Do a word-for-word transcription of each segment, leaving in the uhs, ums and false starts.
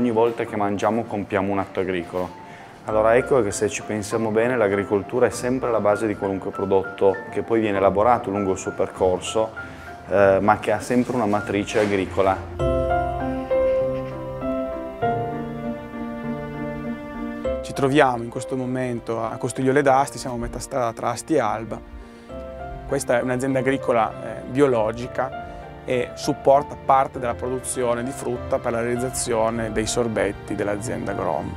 ogni volta che mangiamo compiamo un atto agricolo. Allora ecco che se ci pensiamo bene l'agricoltura è sempre la base di qualunque prodotto che poi viene elaborato lungo il suo percorso, eh, ma che ha sempre una matrice agricola. Ci troviamo in questo momento a Costigliole d'Asti, siamo a metà strada tra Asti e Alba. Questa è un'azienda agricola eh, biologica e supporta parte della produzione di frutta per la realizzazione dei sorbetti dell'azienda Grom.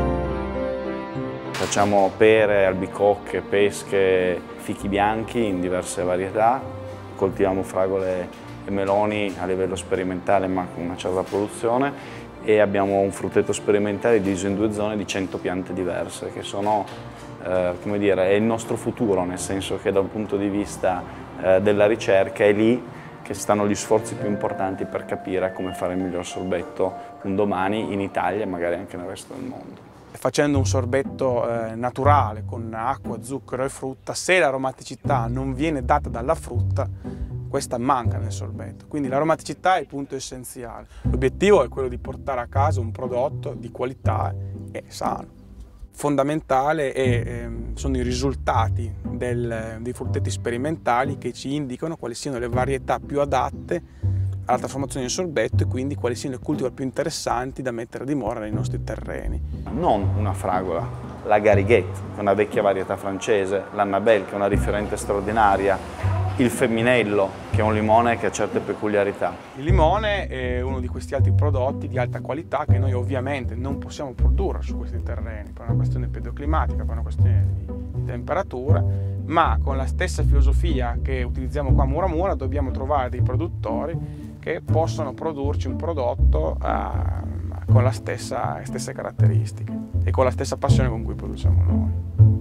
Facciamo pere, albicocche, pesche, fichi bianchi in diverse varietà, coltiviamo fragole e meloni a livello sperimentale ma con una certa produzione e abbiamo un frutteto sperimentale diviso in due zone di cento piante diverse che sono, eh, come dire, è il nostro futuro, nel senso che dal punto di vista eh, della ricerca è lì che stanno gli sforzi più importanti per capire come fare il miglior sorbetto un domani in Italia e magari anche nel resto del mondo. Facendo un sorbetto eh, naturale con acqua, zucchero e frutta, se l'aromaticità non viene data dalla frutta, questa manca nel sorbetto. Quindi l'aromaticità è il punto essenziale. L'obiettivo è quello di portare a casa un prodotto di qualità e sano. Fondamentale è, eh, sono i risultati del, dei fruttetti sperimentali che ci indicano quali siano le varietà più adatte alla trasformazione in sorbetto e quindi quali siano le cultivar più interessanti da mettere a dimora nei nostri terreni. Non una fragola, la Gariguette, che è una vecchia varietà francese, l'Annabelle, che è una differente straordinaria, il Femminello, che è un limone che ha certe peculiarità. Il limone è uno di questi altri prodotti di alta qualità che noi ovviamente non possiamo produrre su questi terreni per una questione pedoclimatica, per una questione di, di temperatura, ma con la stessa filosofia che utilizziamo qua a Muramura dobbiamo trovare dei produttori che possono produrci un prodotto uh, con le stesse caratteristiche e con la stessa passione con cui produciamo noi.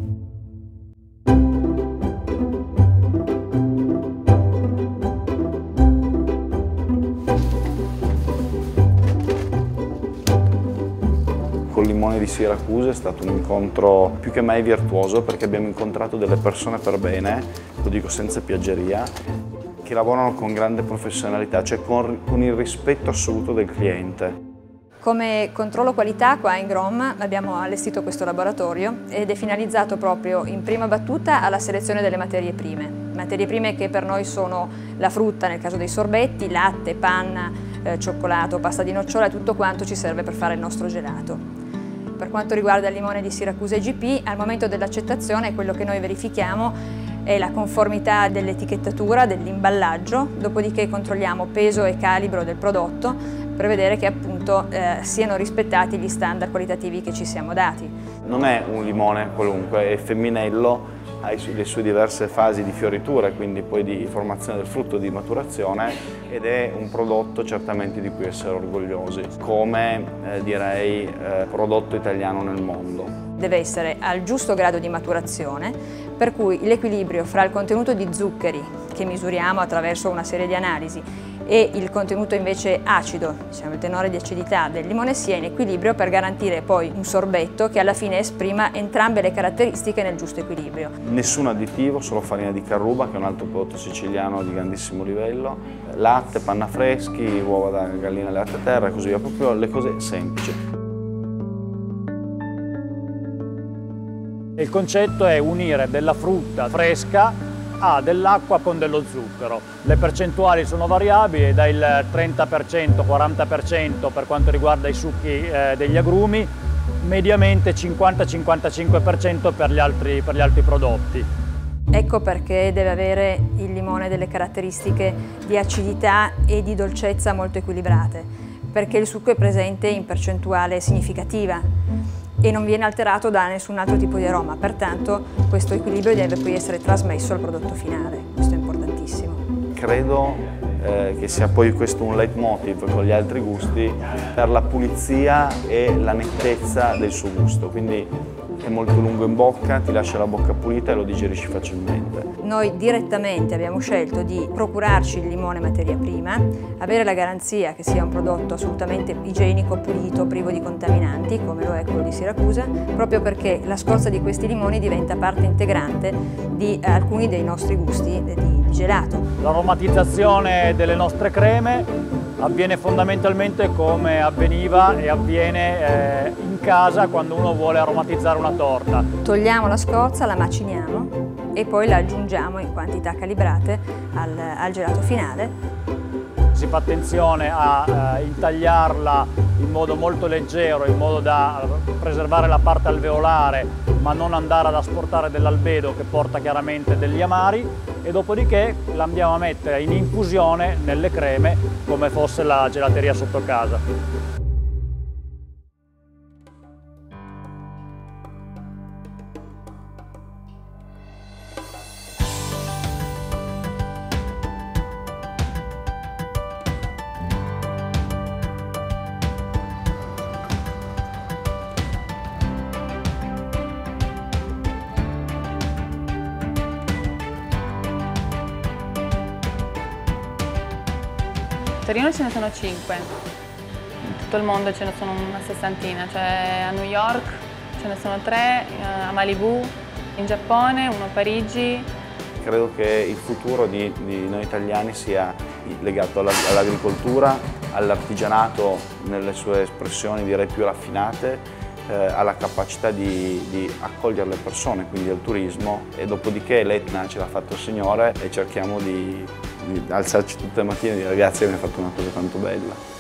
Col limone di Siracusa è stato un incontro più che mai virtuoso perché abbiamo incontrato delle persone per bene, lo dico senza piaggeria, che lavorano con grande professionalità, cioè con, con il rispetto assoluto del cliente. Come controllo qualità qua in Grom abbiamo allestito questo laboratorio ed è finalizzato proprio in prima battuta alla selezione delle materie prime. Materie prime che per noi sono la frutta nel caso dei sorbetti, latte, panna, eh, cioccolato, pasta di nocciola e tutto quanto ci serve per fare il nostro gelato. Per quanto riguarda il limone di Siracusa G P, al momento dell'accettazione quello che noi verifichiamo è la conformità dell'etichettatura, dell'imballaggio, dopodiché controlliamo peso e calibro del prodotto per vedere che appunto eh, siano rispettati gli standard qualitativi che ci siamo dati. Non è un limone qualunque, è Femminello, ha le sue diverse fasi di fioritura, quindi poi di formazione del frutto, di maturazione, ed è un prodotto certamente di cui essere orgogliosi, come eh, direi eh, prodotto italiano nel mondo. Deve essere al giusto grado di maturazione, per cui l'equilibrio fra il contenuto di zuccheri, che misuriamo attraverso una serie di analisi, e il contenuto invece acido, diciamo il tenore di acidità del limone, sia in equilibrio per garantire poi un sorbetto che alla fine esprima entrambe le caratteristiche nel giusto equilibrio. Nessun additivo, solo farina di carruba, che è un altro prodotto siciliano di grandissimo livello, latte, panna freschi, uova da gallina alle altre terre e così via, proprio le cose semplici. Il concetto è unire della frutta fresca a dell'acqua con dello zucchero. Le percentuali sono variabili, dal trenta per cento, quaranta per cento per quanto riguarda i succhi eh, degli agrumi, mediamente cinquanta cinquantacinque per cento per gli altri, per gli altri prodotti. Ecco perché deve avere il limone delle caratteristiche di acidità e di dolcezza molto equilibrate, perché il succo è presente in percentuale significativa e non viene alterato da nessun altro tipo di aroma, pertanto questo equilibrio deve poi essere trasmesso al prodotto finale, questo è importantissimo. Credo eh, che sia poi questo un leitmotiv con gli altri gusti per la pulizia e la nettezza del suo gusto, quindi è molto lungo in bocca, ti lascia la bocca pulita e lo digerisci facilmente. Noi direttamente abbiamo scelto di procurarci il limone materia prima, avere la garanzia che sia un prodotto assolutamente igienico, pulito, privo di contaminanti, come lo è quello di Siracusa, proprio perché la scorza di questi limoni diventa parte integrante di alcuni dei nostri gusti di gelato. L'aromatizzazione delle nostre creme avviene fondamentalmente come avveniva e avviene eh, in casa quando uno vuole aromatizzare una torta. Togliamo la scorza, la maciniamo e poi la aggiungiamo in quantità calibrate al, al gelato finale. Si fa attenzione a eh, intagliarla in modo molto leggero, in modo da preservare la parte alveolare ma non andare ad asportare dell'albedo che porta chiaramente degli amari, e dopodiché la andiamo a mettere in infusione nelle creme come fosse la gelateria sotto casa. A Torino ce ne sono cinque, in tutto il mondo ce ne sono una sessantina, cioè a New York ce ne sono tre, a Malibu, in Giappone, uno a Parigi. Credo che il futuro di, di noi italiani sia legato all'agricoltura, all'artigianato nelle sue espressioni direi più raffinate, eh, alla capacità di, di accogliere le persone, quindi al turismo, e dopodiché l'Etna ce l'ha fatto il Signore e cerchiamo di di alzarci tutte le mattine e dire ragazzi, abbiamo fatto una cosa tanto bella.